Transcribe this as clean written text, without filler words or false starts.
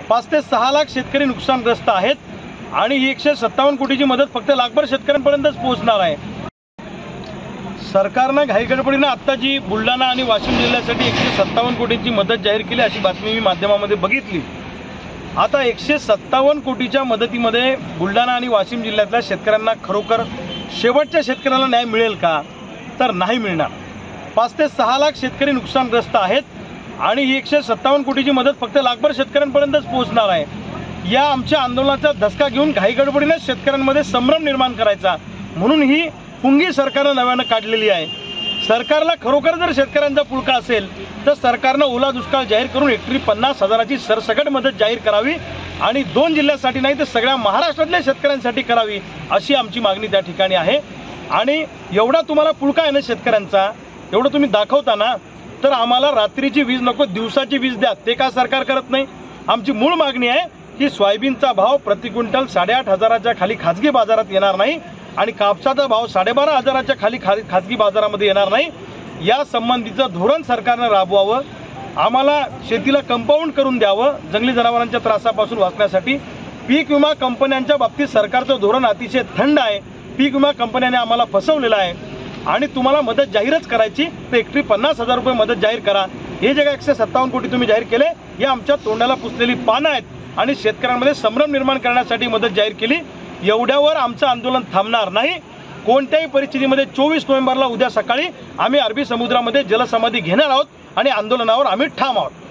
5 ते 6 लाख शेतकरी नुकसानग्रस्त आहेत आणि ही 157 कोटीची मदत फक्त लाखभर शेतकऱ्यांपर्यंतच पोहोचणार आहे। सरकारनं घाईगडबडीनं आता जी बुलढाणा आणि वाशिम जिल्ह्यासाठी 157 कोटींची मदत जाहीर केली अशी बातमी मी माध्यमामध्ये बघितली। आता 157 कोटीच्या मदतीमध्ये बुलढाणा आणि वाशिम जिल्ह्यातल्या शेतकऱ्यांना खरोखर शेवटच्या शेतकऱ्याला न्याय मिळेल का? तर नाही मिळणार। 5 ते 6 लाख शेतकरी नुकसानग्रस्त आहेत आणि ही 157 कोटीची मदत फक्त लाखभर शेतकऱ्यांपर्यंतच पोहोचणार आहे। या आमच्या आंदोलनाचा धसका घेऊन घाईगडबडीने शेतकऱ्यांमध्ये संभ्रम निर्माण करायचा म्हणून ही पुंगी सरकारनं नव्यानं काढलेली आहे। सरकारला खरोखर जर शेतकऱ्यांचा पुळका असेल तर सरकारनं ओला दुष्काळ जाहीर करून हेक्टरी 50,000ची सरसकट मदत जाहीर करावी आणि 2 जिल्ह्यासाठी नाही तर सगळ्या महाराष्ट्रातल्या शेतकऱ्यांसाठी करावी अशी आमची मागणी त्या ठिकाणी आहे। आणि एवढा तुम्हाला पुळका आहे ना शेतकऱ्यांचा, एवढं तुम्ही दाखवता ना, तर आम्हाला रात्रीची वीज नको दिवसाची वीज द्या। ते का सरकार करत नाही? आमची मूळ मागणी आहे की सोयाबीनचा भाव प्रति क्विंटल 8,500च्या खाली खाजगी बाजारात येणार नाही आणि कापसाचा भाव 12,500च्या खाली खाजगी बाजारामध्ये येणार नाही। या संबंधीचं धोरण सरकारनं राबवावं। आम्हाला शेतीला कंपाऊंड करून द्यावं जंगली जनावरांच्या त्रासापासून वाचण्यासाठी। पीक विमा कंपन्यांच्या बाबतीत सरकारचं धोरण अतिशय थंड आहे। पीक विमा कंपन्यांनी आम्हाला फसवलेलं आहे आणि तुम्हाला मदत जाहीरच करायची तर हेक्टरी 50,000 रुपये मदत जाहीर करा। हे जे 157 कोटी तुम्ही जाहीर केले हे आमच्या तोंडाला पुसलेली पानं आहेत आणि शेतकऱ्यांमध्ये संभ्रम निर्माण करण्यासाठी मदत जाहीर केली। एवढ्यावर आमचं आंदोलन थांबणार नाही। कोणत्याही परिस्थितीमध्ये 24 नोव्हेंबरला उद्या सकाळी आम्ही अरबी समुद्रामध्ये जलसमाधी घेणार आहोत आणि आंदोलनावर आम्ही ठाम आहोत।